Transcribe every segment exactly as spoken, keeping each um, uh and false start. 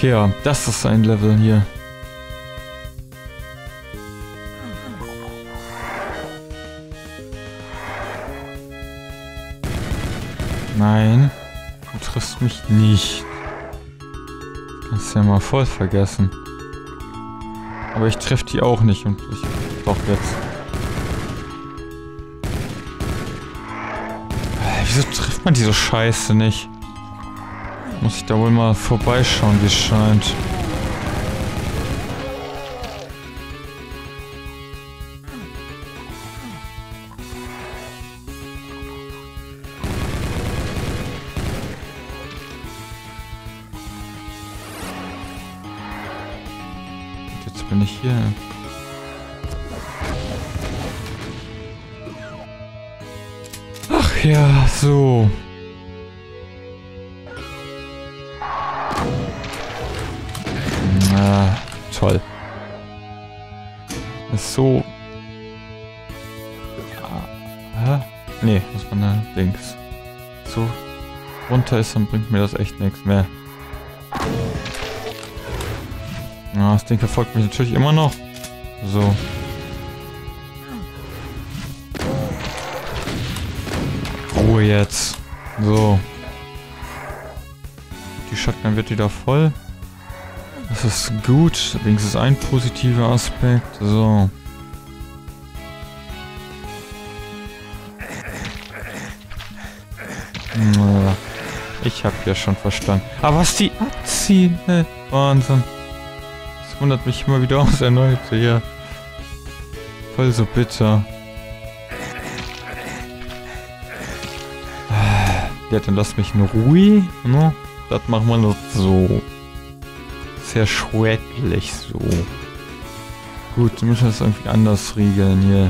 ja, das ist ein Level hier. Nein, du triffst mich nicht. Das kannst du ja mal voll vergessen. Aber ich treffe die auch nicht und ich... Doch, jetzt. Äh, wieso trifft man diese Scheiße nicht? Muss ich da wohl mal vorbeischauen, wie es scheint. Jetzt bin ich hier. Ach ja, so. Na, toll. Ist so... Ah, nee, muss man da links. So runter ist, dann bringt mir das echt nichts mehr. Ja, das Ding verfolgt mich natürlich immer noch. So. Ruhe jetzt. So. Die Shotgun wird wieder voll. Das ist gut. Wenigstens ein positiver Aspekt. So. Ich hab ja schon verstanden. Aber was die abziehen, ne? Wahnsinn. Das wundert mich immer wieder aus erneut hier. Voll so bitter. Ja, dann lass mich in Ruhe. Ne? Das machen wir noch so. Sehr schrecklich so. Gut, dann müssen wir das irgendwie anders regeln hier.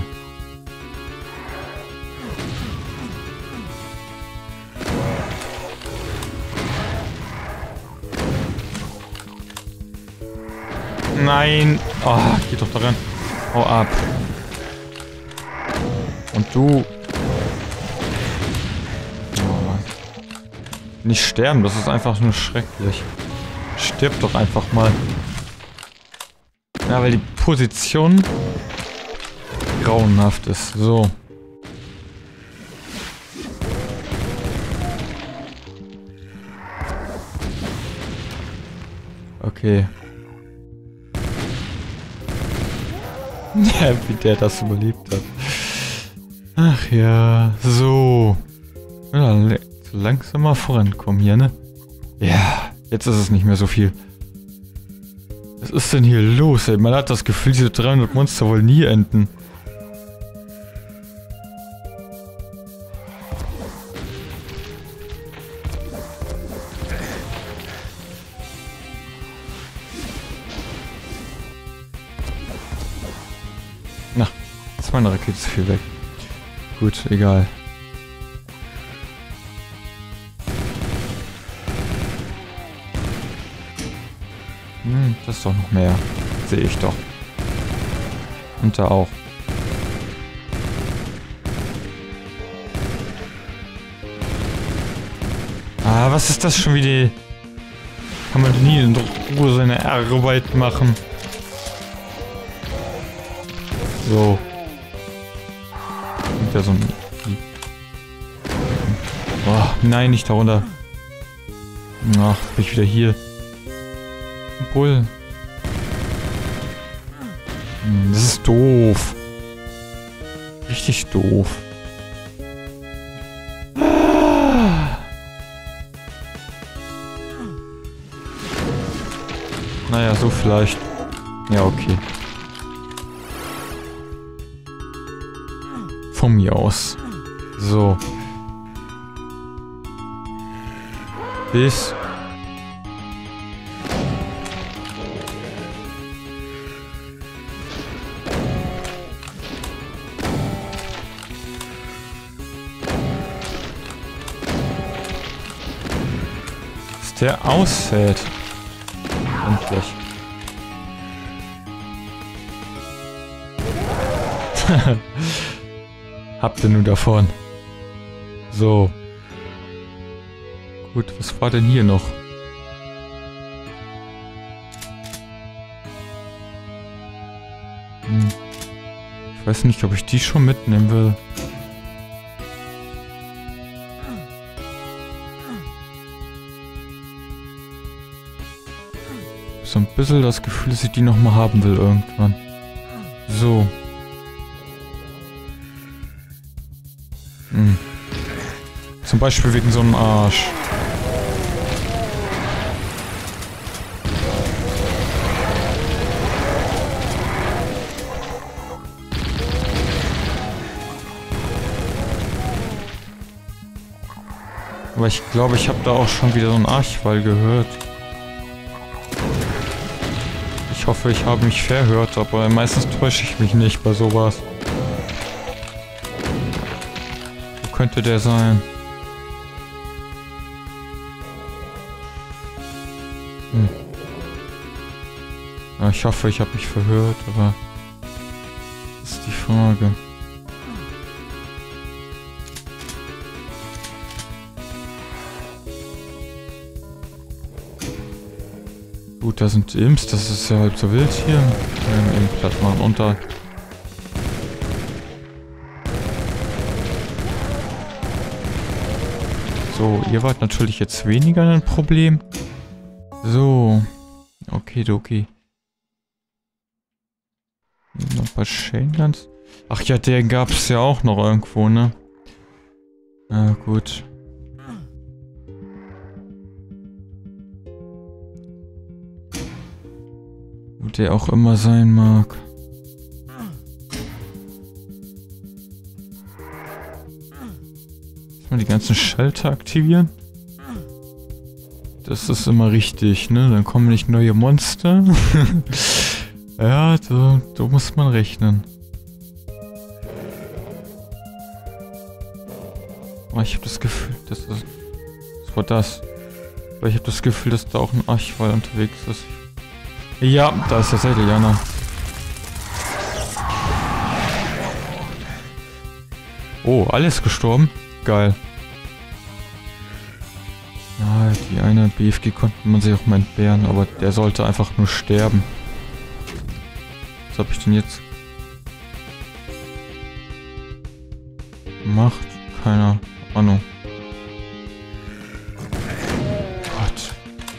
Nein! Oh, geh doch da rein. Hau ab. Und du... Oh. Nicht sterben, das ist einfach nur schrecklich. Stirb doch einfach mal. Ja, weil die Position grauenhaft ist. So. Okay. Ja, wie der das überlebt hat. Ach ja, so. Ja, langsam mal vorankommen hier, ne? Ja, jetzt ist es nicht mehr so viel. Was ist denn hier los, ey? Man hat das Gefühl, diese dreihundert Monster wollen nie enden. Na, jetzt ist meine Rakete zu viel weg. Gut, egal. Hm, das ist doch noch mehr. Sehe ich doch. Und da auch. Ah, was ist das schon wieder? Kann man nie in Ruhe seine Arbeit machen? So. Und der so ein... Oh, nein, nicht darunter. Ach, bin ich wieder hier. Bull. Hm, das ist doof. Richtig doof. Ah. Naja, so vielleicht. Ja, okay. Von mir aus. So. Bis... der ausfällt. Endlich. Habt ihr nun davon. So. Gut, was war denn hier noch? Hm. Ich weiß nicht, ob ich die schon mitnehmen will. So ein bisschen das Gefühl, dass ich die nochmal haben will irgendwann. So. Hm. Zum Beispiel wegen so einem Arsch. Aber ich glaube, ich habe da auch schon wieder so einen Archwall gehört. Ich hoffe, ich habe mich verhört, aber meistens täusche ich mich nicht bei sowas. Wo könnte der sein? Hm. Ja, ich hoffe, ich habe mich verhört, aber das ist die Frage. Gut, da sind Imps, das ist ja halb so wild hier. Ähm, eben platt machen und da. So, ihr wart natürlich jetzt weniger ein Problem. So. Okay, okay. Noch ein paar Chainguns. Ach ja, den gab es ja auch noch irgendwo, ne? Na gut. Wo der auch immer sein mag. Mal die ganzen Schalter aktivieren. Das ist immer richtig, ne? Dann kommen nicht neue Monster. Ja, so, so muss man rechnen. Aber ich habe das Gefühl, dass das... Was war das? Aber ich habe das Gefühl, dass da auch ein Archwall unterwegs ist. Ja, da ist der Sädelianer. Oh, alles gestorben? Geil. Ja, die eine B F G konnte man sich auch mal entbehren, aber der sollte einfach nur sterben. Was habe ich denn jetzt gemacht? Keine Ahnung. Gott.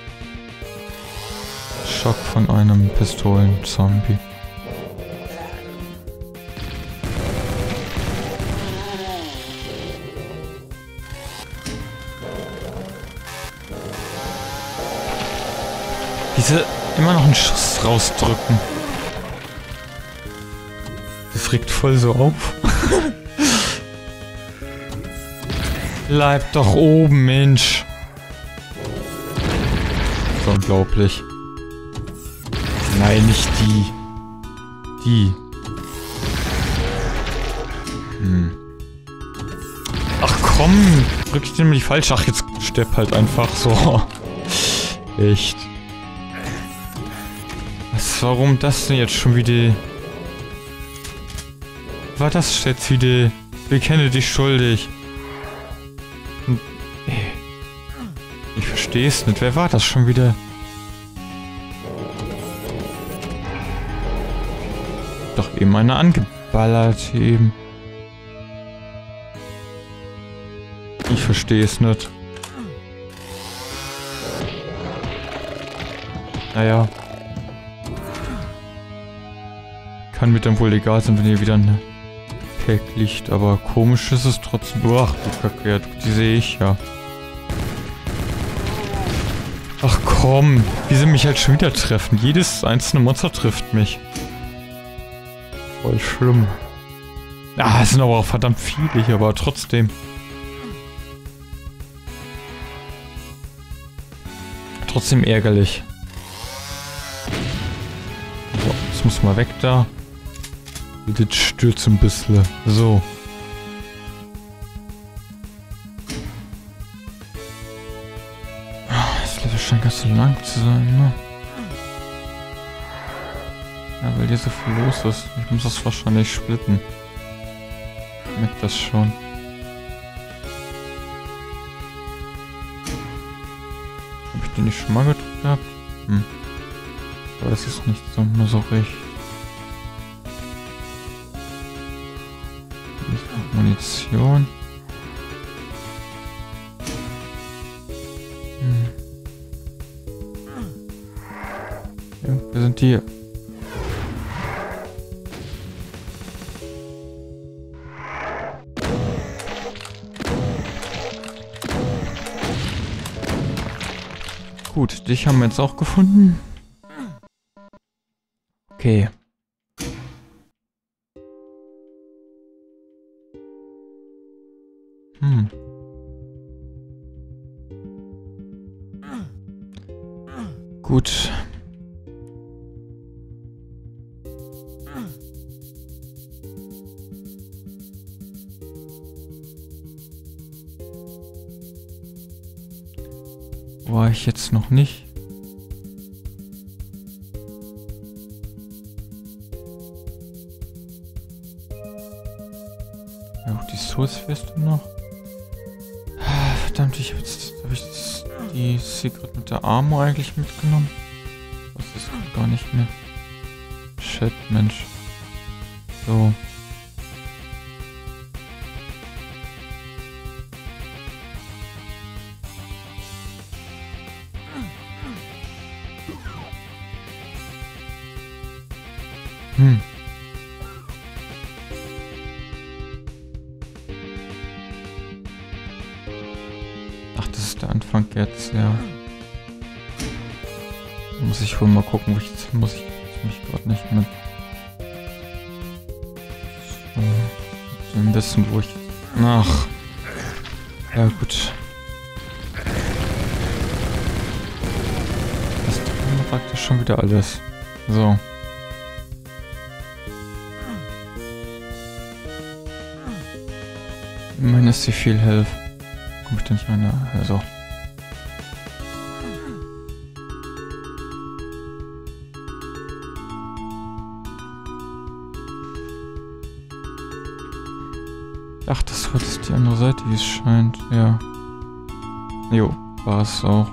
Schock von einem Pistolen-Zombie. Diese immer noch einen Schuss rausdrücken. Das regt voll so auf. Bleib doch oben, Mensch. So unglaublich. Nein, nicht die. Die. Hm. Ach komm, drück ich den mal die falsche. Ach, jetzt stirb halt einfach so. Echt. Was, warum das denn jetzt schon wieder? War das jetzt wieder? Bekenne dich schuldig. Hm. Ich verstehe es nicht. Wer war das schon wieder? Doch eben einer angeballert eben. Ich verstehe es nicht. Naja. Kann mir dann wohl egal sein, wenn hier wieder ein Pack liegt, aber komisch ist es trotzdem. Ach du Kacke, ja, die sehe ich ja. Ach komm, wie sie mich halt schon wieder treffen. Jedes einzelne Monster trifft mich. Voll schlimm. Ah, es sind aber auch verdammt viele hier, aber trotzdem. Trotzdem ärgerlich. So, jetzt muss mal weg da. Das stürzt ein bisschen. So. Das Level scheint ganz so lang zu sein, ne? Ja, weil hier so viel los ist. Ich muss das wahrscheinlich splitten. Ich merke das schon. Habe ich den nicht schon mal gedrückt gehabt? Hm. Aber das ist nicht so, nur so recht. Munition. Hm. Ja, wir sind hier. Gut, dich haben wir jetzt auch gefunden. Okay. Hm. Gut. War ich jetzt noch nicht? Ja, auch die Source-Feste noch. Ah, verdammt, ich habe jetzt, hab ich jetzt die Secret mit der Armor eigentlich mitgenommen? Das ist gar nicht mehr. Shit, Mensch. So. Hm. Ach, das ist der Anfang jetzt, ja. Muss ich wohl mal gucken, wo ich jetzt muss ich jetzt mich gerade nicht mit. So, ein bisschen, wo ich. Ach. Ja gut. Das ist praktisch schon wieder alles. So. Immerhin ist sie viel Health. Komm ich da nicht rein? Also. Ach, das war jetzt die andere Seite, wie es scheint. Ja. Jo, war es auch.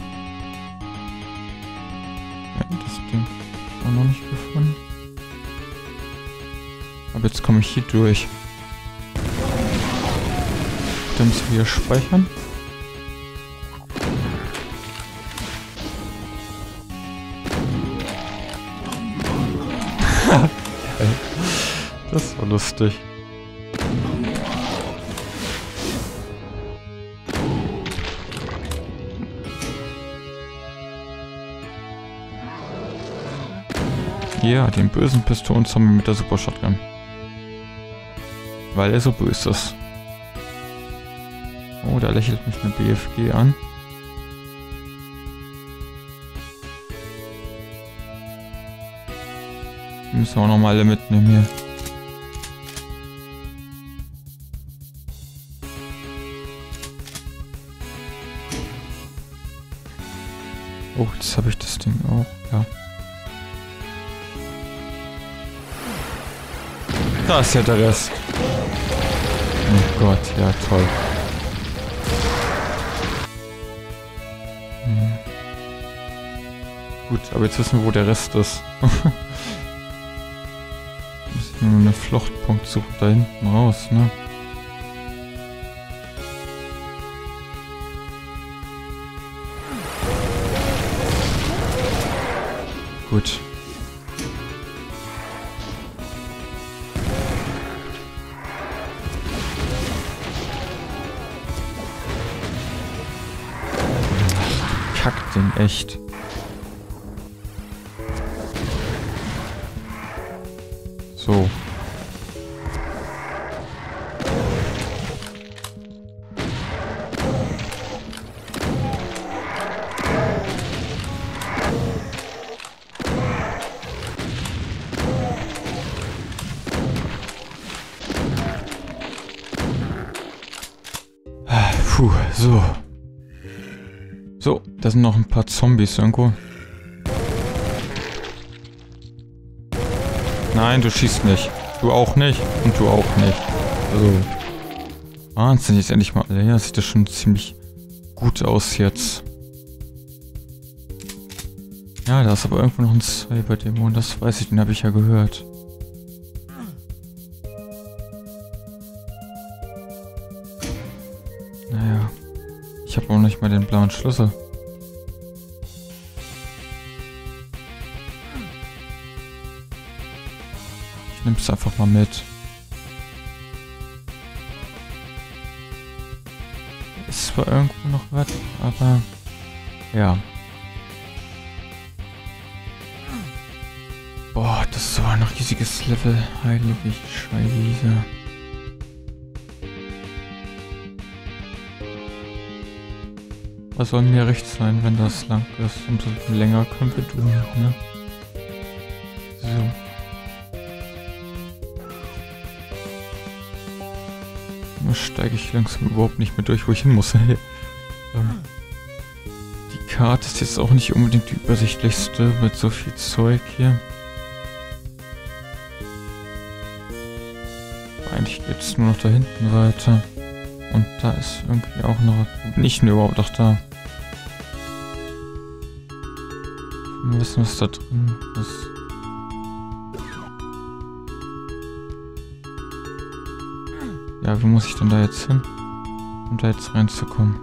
Ja, das Ding auch noch nicht gefunden. Aber jetzt komme ich hier durch. Dann müssen wir speichern. Das war lustig. Ja, den bösen Pistolenzombie mit der Super Shotgun. Weil er so böse ist. Oh, da lächelt mich eine B F G an. Die müssen wir auch nochmal alle mitnehmen hier. Oh, jetzt habe ich das Ding auch, ja. Da ist ja der Rest. Oh Gott, ja toll. Hm. Gut, aber jetzt wissen wir, wo der Rest ist. Muss ich nur eine Fluchtpunkt suchen, da hinten raus, ne? Gut. Kackding, echt. So. Puh, so. So, da sind noch ein paar Zombies irgendwo. Nein, du schießt nicht. Du auch nicht. Und du auch nicht. So. Wahnsinn, jetzt endlich mal alle. Ja, sieht das schon ziemlich gut aus jetzt. Ja, da ist aber irgendwo noch ein Cyberdämon. Das weiß ich, den habe ich ja gehört. habe auch nicht mal den blauen Schlüssel. Ich nehme es einfach mal mit. Ist zwar irgendwo noch was, aber ja. Boah, das ist so ein riesiges Level. Heilige Scheiße. Was soll mir recht sein, wenn das lang ist? Umso länger können wir tun, ne? So. Da steige ich langsam überhaupt nicht mehr durch, wo ich hin muss. ähm, die Karte ist jetzt auch nicht unbedingt die übersichtlichste mit so viel Zeug hier. Aber eigentlich geht es nur noch da hinten weiter. Und da ist irgendwie auch noch... Wo bin ich denn überhaupt noch da? Wir wissen, was da drin ist. Ja, wie muss ich denn da jetzt hin? Um da jetzt reinzukommen.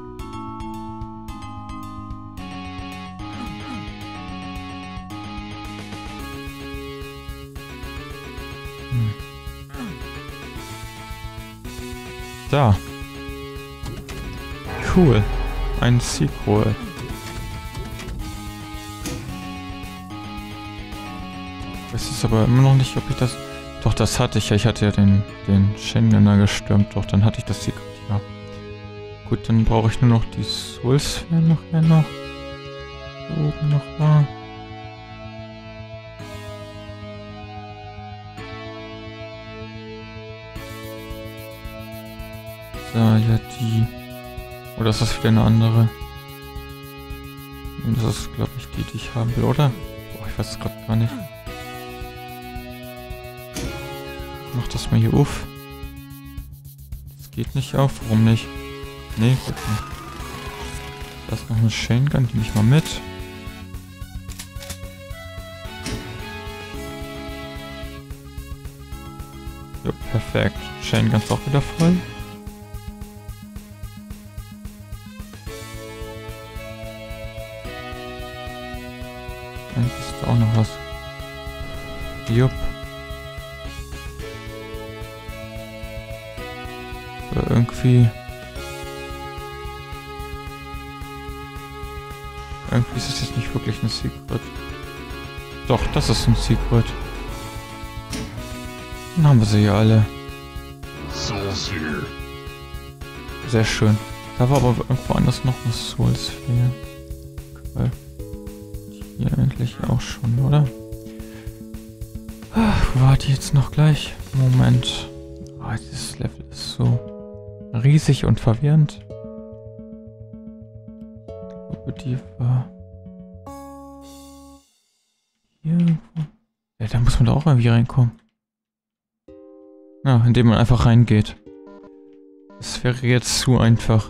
Hm. Da. Cool. Ein Sequel. Es ist aber immer noch nicht, ob ich das... Doch, das hatte ich ja. Ich hatte ja den, den Schengener gestürmt. Doch, dann hatte ich das Secret, ja. Gut, dann brauche ich nur noch die Soulsphere noch hier noch. Hier oben noch da. So, ja, die... Oder ist das wieder eine andere? Das ist, glaube ich, die, die ich haben will, oder? Boah, ich weiß es gerade gar nicht. Ich mach das mal hier auf. Das geht nicht auf. Warum nicht? Nee, gut nicht. Da ist noch eine Chain Gun, die nehme ich mal mit. Jo, perfekt. Chain Gun ist auch wieder voll. Dann ist da auch noch was. Jupp. Aber irgendwie... Irgendwie ist es jetzt nicht wirklich ein Secret. Doch, das ist ein Secret. Dann haben wir sie ja alle. Sehr schön. Da war aber irgendwo anders noch eine Soulsphere. Cool. Hier eigentlich auch schon, oder? Ach, wo war die jetzt noch gleich? Moment. Oh, dieses Level ist so riesig und verwirrend. Ich glaube, die war... Hier irgendwo. Ja, da muss man da auch irgendwie reinkommen. Ja, indem man einfach reingeht. Das wäre jetzt zu einfach.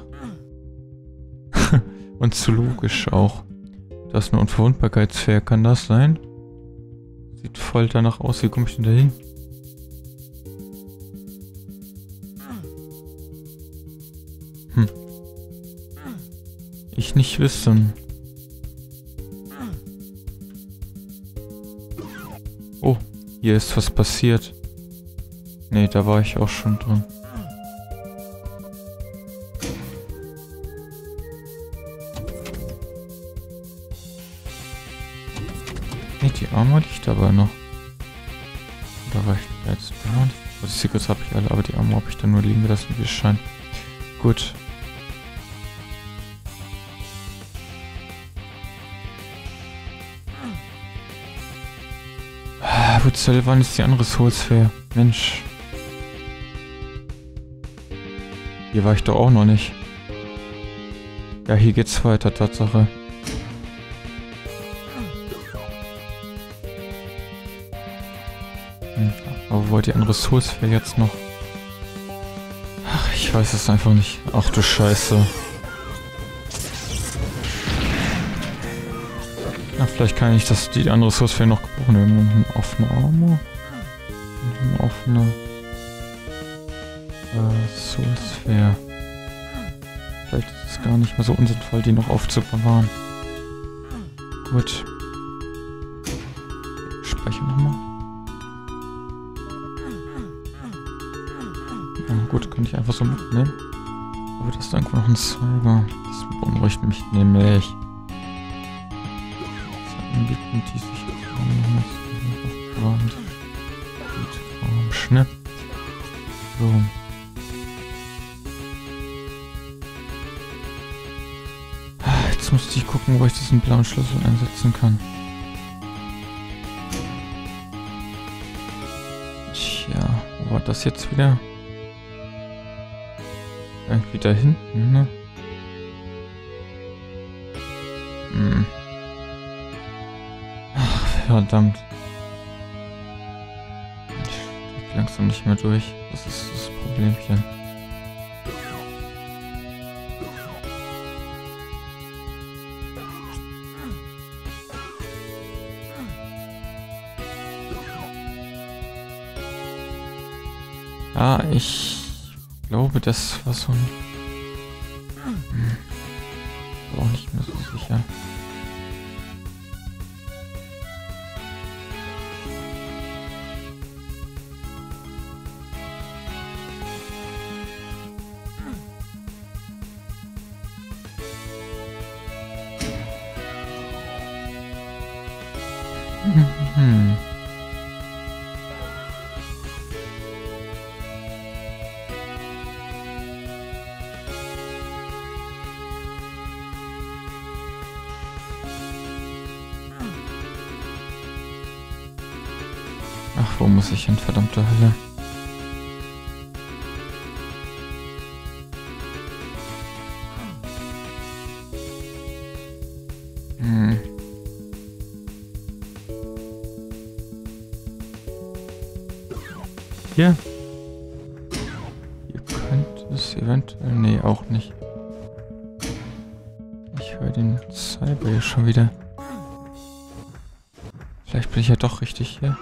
Und zu logisch auch. Das ist eine Unverwundbarkeitsfair, kann das sein? Sieht voll danach aus, wie komme ich denn da hin? Hm. Ich nicht wissen. Oh, hier ist was passiert. Nee, da war ich auch schon drin. Nee, die Armor liegt aber noch. Da war ich jetzt da. Die Secrets habe ich alle, aber die Armor habe ich dann nur liegen gelassen, wie es scheint. Gut. Ah, wo zur Hölle war jetzt die andere Soulsphere? Mensch. Hier war ich doch auch noch nicht. Ja, hier geht's weiter, Tatsache. Hm, aber wo war die andere Soulsphere jetzt noch? Ach, ich weiß es einfach nicht. Ach du Scheiße. Na, vielleicht kann ich das, die andere Soulsphere noch gebrauchen. Eine offene Armor. Eine offene... Äh, Soulsphere. Vielleicht ist es gar nicht mehr so unsinnvoll, die noch aufzubewahren. Gut. Speichern nochmal. Ja, gut, kann ich einfach so mitnehmen. Aber das ist irgendwo noch ein Cyber. Das beunruhigt mich nämlich. Bieten die sich aufgewandt. Gut, Schnitt. So. Jetzt muss ich gucken, wo ich diesen blauen Schlüssel einsetzen kann. Tja, wo war das jetzt wieder? Irgendwie da hinten, ne? Hm. Ach, verdammt. Ich steig langsam nicht mehr durch. Das ist das Problemchen. Ah, ich glaube, das war so ein... Hm. War auch nicht mehr so sicher. Hm. Ach, wo muss ich hin, verdammte Hölle? Hm. Hier? Hier könnte es eventuell... Nee, auch nicht. Ich höre den Cyber hier schon wieder. Vielleicht bin ich ja doch richtig hier.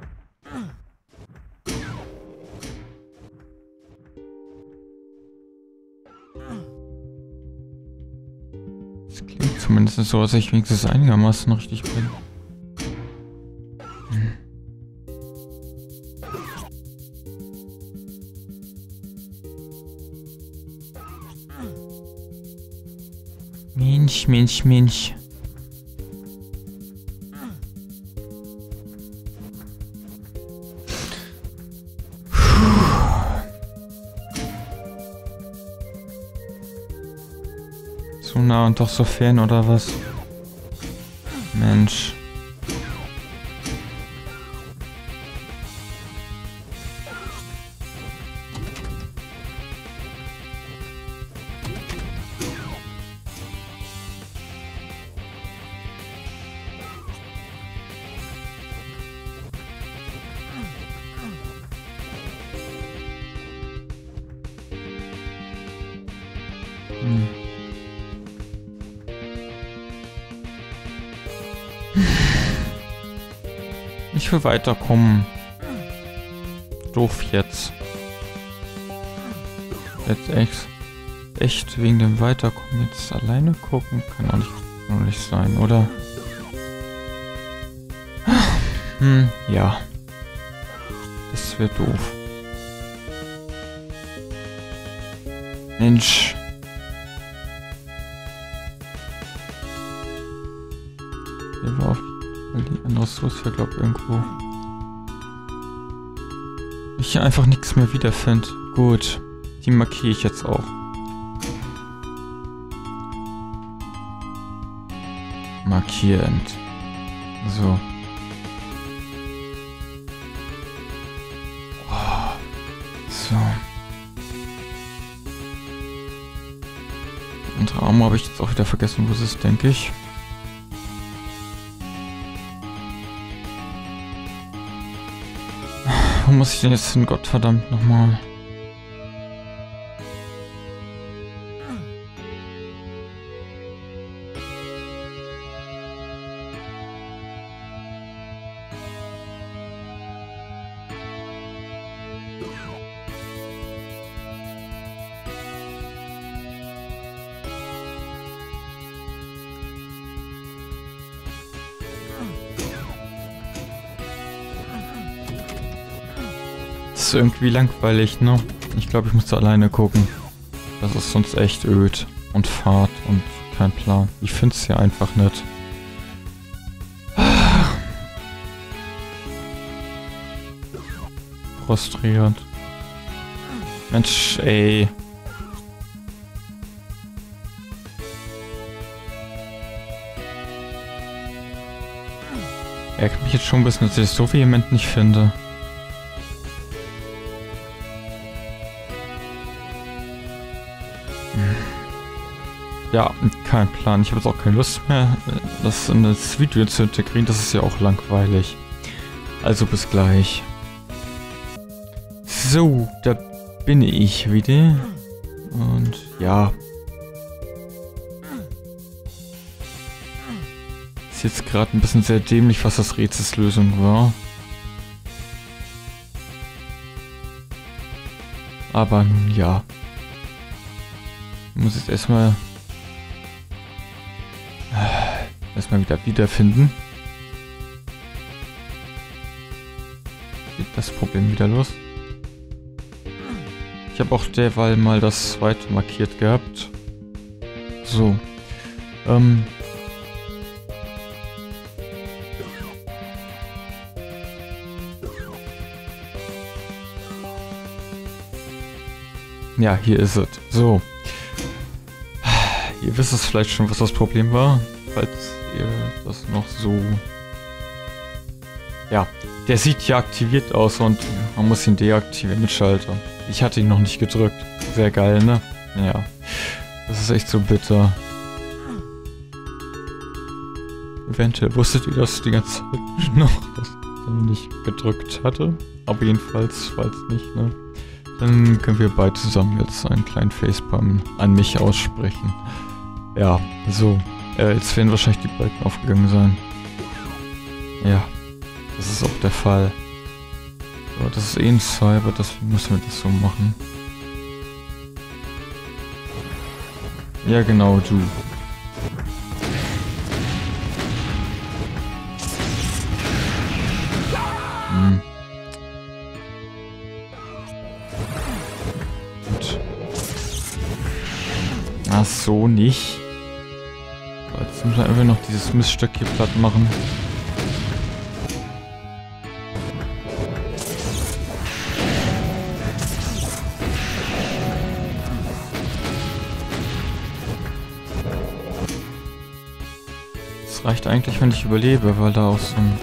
Es klingt zumindest so, dass ich wenigstens einigermaßen richtig bin. Hm. Mensch, Mensch, Mensch. So nah und doch so fern, oder was? Mensch. Hm. Ich will weiterkommen. Doof jetzt. Jetzt echt, echt wegen dem Weiterkommen jetzt alleine gucken? Kann auch nicht, auch nicht sein, oder? Hm, ja. Das wäre doof. Mensch. Hier war auf die andere Source, ich glaube irgendwo. Ich hier einfach nichts mehr wiederfinde. Gut, die markiere ich jetzt auch. Markierend. So. Oh. So. Und Raum habe ich jetzt auch wieder vergessen, wo es ist, denke ich. Wo muss ich denn jetzt hin, Gottverdammt nochmal? ist irgendwie langweilig, ne? Ich glaube, ich muss da alleine gucken. Das ist sonst echt öd. Und Fahrt und kein Plan. Ich finde es hier einfach nicht. Frustrierend. Mensch, ey. Ärgert mich jetzt schon ein bisschen, dass ich es so vehement nicht finde. Ja, kein Plan. Ich habe jetzt auch keine Lust mehr, das in das Video zu integrieren. Das ist ja auch langweilig. Also bis gleich. So, da bin ich wieder. Und ja. Ist jetzt gerade ein bisschen sehr dämlich, was das Rätselslösung war. Aber nun ja. Ich muss jetzt erstmal erstmal wieder wiederfinden. Geht das Problem wieder los? Ich habe auch derweil mal das zweite markiert gehabt. So. Ähm. Ja, hier ist es. So. Ihr wisst es vielleicht schon, was das Problem war, falls ihr das noch so... Ja, der sieht ja aktiviert aus und man muss ihn deaktivieren mit Schalter. Ich hatte ihn noch nicht gedrückt. Sehr geil, ne? Ja, das ist echt so bitter. Eventuell wusstet ihr das die ganze Zeit noch, dass ich ihn nicht gedrückt hatte. Aber jedenfalls, falls nicht, ne? Dann können wir beide zusammen jetzt einen kleinen Facepalm an mich aussprechen. Ja, so. Äh, jetzt werden wahrscheinlich die Balken aufgegangen sein. Ja, das ist auch der Fall. So, das ist eh ein Cyber, deswegen müssen wir das so machen. Ja, genau, du. Hm. Gut. Ach so, nicht. So, jetzt müssen wir einfach noch dieses Miststück hier platt machen. Das reicht eigentlich, wenn ich überlebe, weil da auch so ein...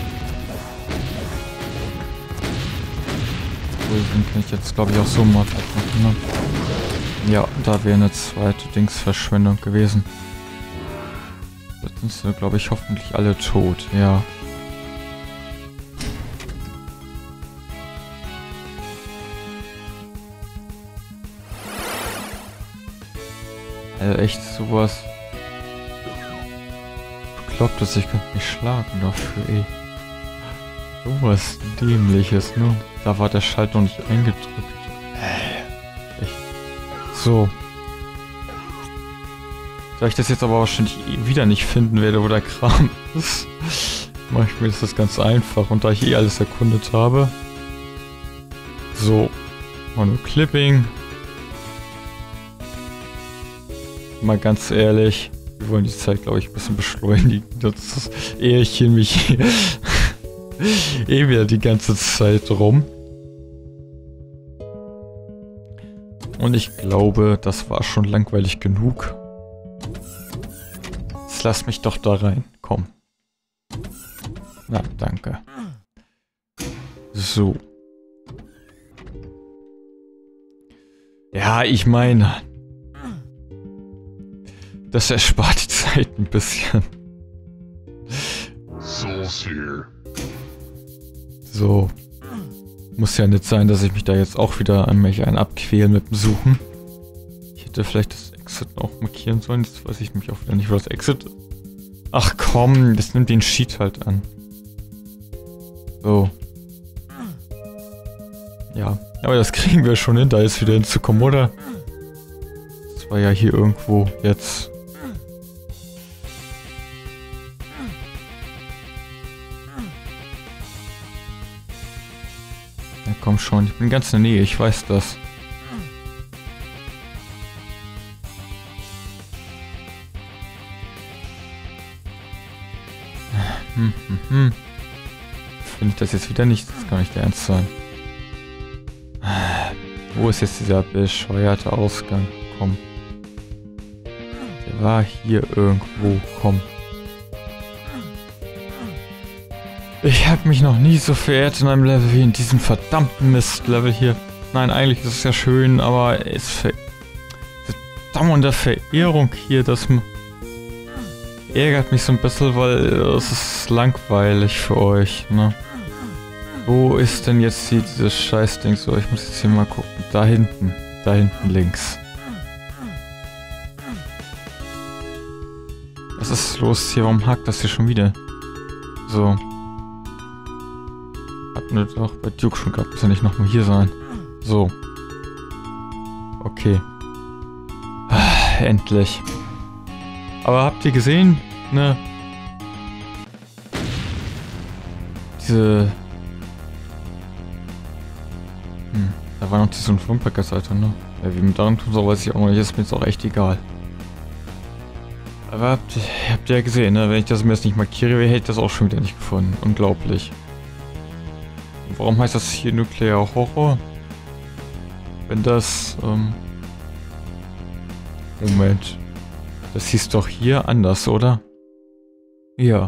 Den kann ich jetzt, glaube ich, auch so mal machen, ne? Ja, da wäre eine zweite Dingsverschwendung gewesen. Jetzt sind sie, glaube ich, hoffentlich alle tot, ja. Also echt sowas... Beklopptes, ich könnte mich schlagen dafür, ey. Sowas Dämliches, ne? Da war der Schalter noch nicht eingedrückt. Äh, echt. So. Da ich das jetzt aber wahrscheinlich wieder nicht finden werde, wo der Kram ist, mache ich mir das ganz einfach. Und da ich eh alles erkundet habe. So. Mal nur Clipping. Mal ganz ehrlich. Wir wollen die Zeit, glaube ich, ein bisschen beschleunigen. Das Ährchen mich eh wieder die ganze Zeit rum. Und ich glaube, das war schon langweilig genug. Jetzt lass mich doch da rein. Komm. Na, danke. So. Ja, ich meine... Das erspart die Zeit ein bisschen. So. Muss ja nicht sein, dass ich mich da jetzt auch wieder an mich einen abquälen mit dem Suchen. Ich hätte vielleicht das Exit auch markieren sollen. Jetzt weiß ich mich auch wieder nicht, wo das Exit ist. Ach komm, das nimmt den Sheet halt an. So. Ja, aber das kriegen wir schon hin, da jetzt wieder hinzukommen, oder? Das war ja hier irgendwo jetzt... Ja, komm schon, ich bin ganz in der Nähe, ich weiß das. Hm, hm, hm. Finde ich das jetzt wieder nicht? Das kann nicht der Ernst sein. Wo ist jetzt dieser bescheuerte Ausgang? Komm. Der war hier irgendwo. Komm. Ich habe mich noch nie so verehrt in einem Level wie in diesem verdammten Mist-Level hier. Nein, eigentlich ist es ja schön, aber es ver... Dauernde Verehrung hier, das ärgert mich so ein bisschen, weil es ist langweilig für euch, ne? Wo ist denn jetzt hier dieses Scheißding so? Ich muss jetzt hier mal gucken. Da hinten. Da hinten links. Was ist los hier? Warum hakt das hier schon wieder? So. Hatten wir doch bei Duke schon gehabt. Muss ja nicht nochmal hier sein. So. Okay. Ah, endlich. Aber habt ihr gesehen? Ne? Diese... Hm, da war noch so ein Flumpackerseite, ne? Ja, wie mit daran tun soll, weiß ich auch noch nicht. Ist mir jetzt auch echt egal. Aber habt, habt ihr ja gesehen, ne? Wenn ich das mir jetzt nicht markiere, hätte ich das auch schon wieder nicht gefunden. Unglaublich. Und warum heißt das hier Nuclear Horror? Wenn das, ähm... Moment. Das hieß doch hier anders, oder? Ja.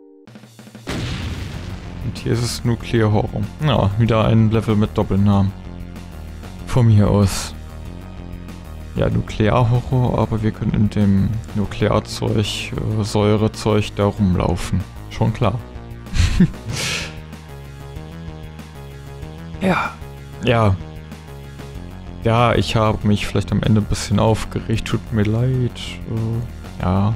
Und hier ist es Nuclear Horror. Ja, wieder ein Level mit Doppelnamen. Von mir aus. Ja, Nuklearhorror, aber wir können in dem Nuklearzeug, äh, Säurezeug da rumlaufen. Schon klar. Ja. Ja. Ja, ich habe mich vielleicht am Ende ein bisschen aufgeregt. Tut mir leid. Äh, ja.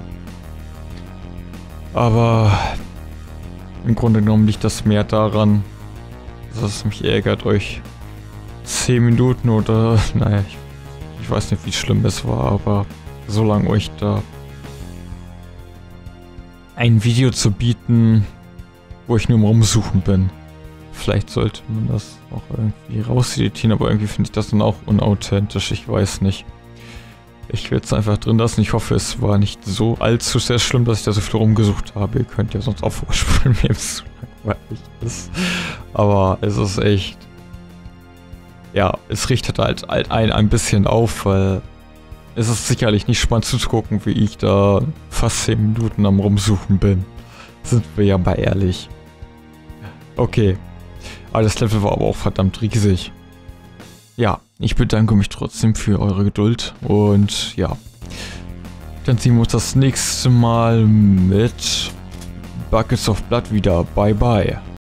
Aber im Grunde genommen liegt das mehr daran, dass es mich ärgert, euch zehn Minuten oder, naja, ich, ich weiß nicht, wie schlimm es war, aber so lange euch da ein Video zu bieten, wo ich nur im Rumsuchen bin. Vielleicht sollte man das auch irgendwie rauseditieren, aber irgendwie finde ich das dann auch unauthentisch, ich weiß nicht. Ich werde es einfach drin lassen. Ich hoffe, es war nicht so allzu sehr schlimm, dass ich da so viel rumgesucht habe. Ihr könnt ja sonst auch vorspulen, wenn es zu langweilig ist. Aber es ist echt... Ja, es richtet halt, halt ein, ein bisschen auf, weil es ist sicherlich nicht spannend zuzugucken, wie ich da fast zehn Minuten am Rumsuchen bin. Sind wir ja mal ehrlich. Okay. Aber das Level war aber auch verdammt riesig. Ja, ich bedanke mich trotzdem für eure Geduld und ja, dann sehen wir uns das nächste Mal mit Buckets of Blood wieder. Bye bye.